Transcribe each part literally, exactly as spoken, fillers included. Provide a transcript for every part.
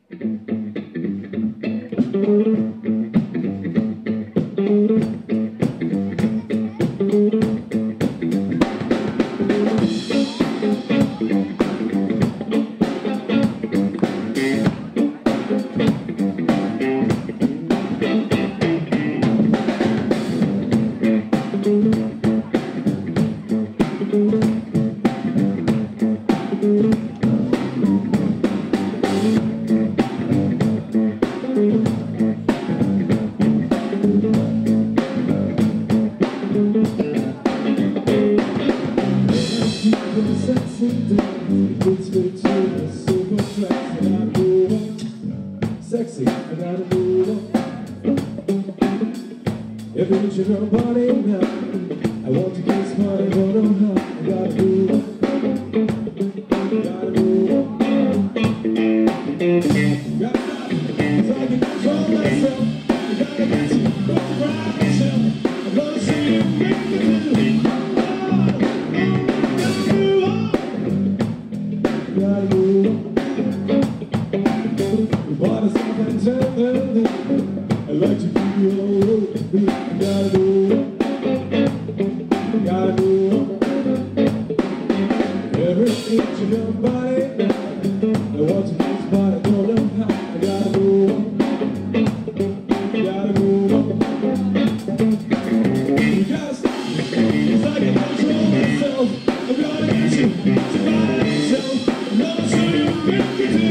Sexy, I gotta move on. Every inch of your body now, I want to kiss, but I don't know how. I gotta move on. Gotta move on. Gotta stop, so I can control myself. I gotta get you, don't cry myself. I'm gonna see you make me move. Gotta move on. But it's something tender. I like to keep you all over me. Gotta do it. Gotta do it. Every inch of your body. I want to kiss, but I don't know how. I gotta do it. Gotta do it. You gotta stop. Cause I can control myself. I'm gonna get you to myself. I'm gonna show you what you do.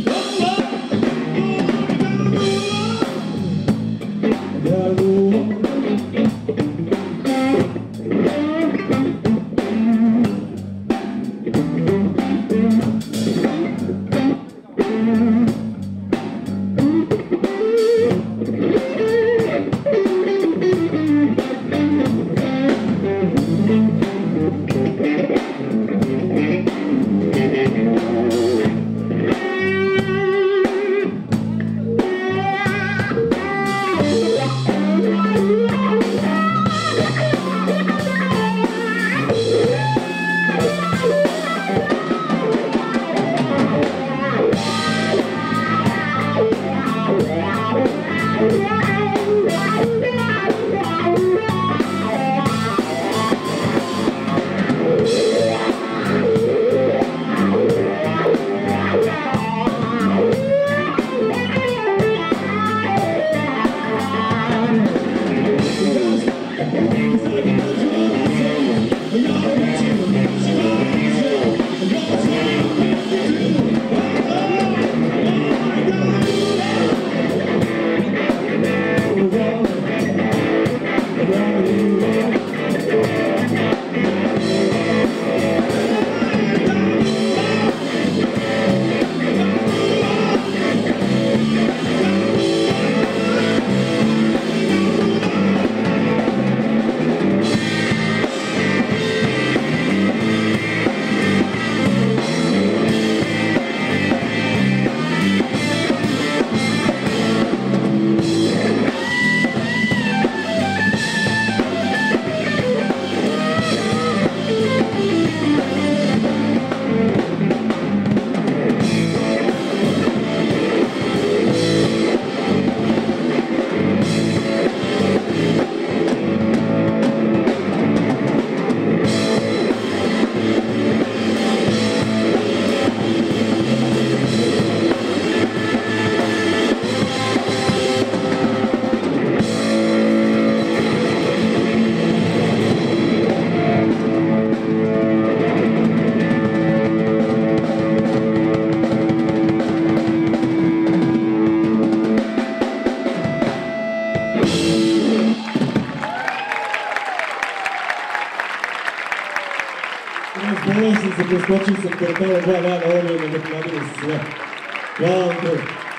Hvala sam se preskočio sam kvartala dva dana ovdje da nadoknadio sve. Hvala vam to.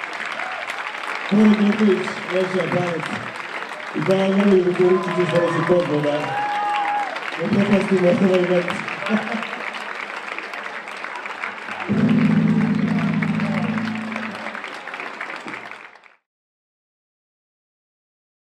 Hvala Knjeković, Lešija Banec i hvala Mili Vukuričiću što nas je pozvao da ne propastimo ovaj event.